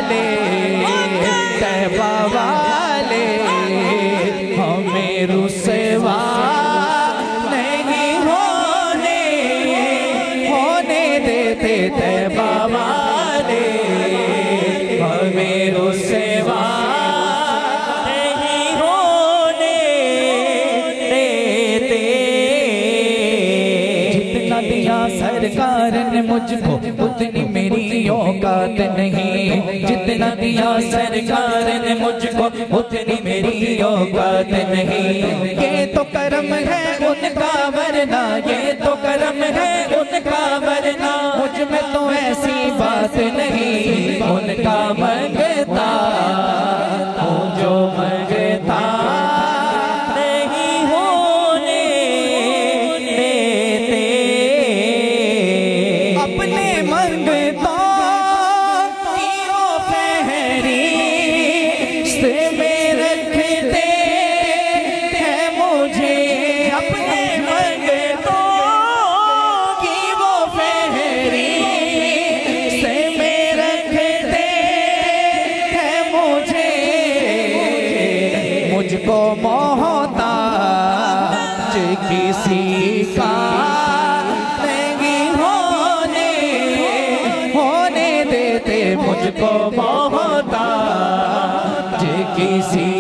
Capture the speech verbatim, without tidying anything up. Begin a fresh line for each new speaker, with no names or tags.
वाले तैबा वाले हमें रुसवा नहीं होने होने देते तैबा वाले हमें रुसवा नहीं होने देते। जितना दिया सरकार ने मुझको उतनी मेरी औकात नहीं, जितना दिया सरकार ने मुझको उतनी मेरी औकात नहीं। ये तो करम है उनका वरना, ये तो करम है उनका वरना मुझ में तो ऐसी बात नहीं। उनका मंगता हूँ जो मंगता नहीं होने देते। अपने मंगता की वो फहरिस्त में रखते हैं मुझे। अपने मंगतों की वो फहरिस्त में रखते हैं मुझे। मुझको मोहताज किसी का नहीं होने होने देते। मुझको मोहताज किसी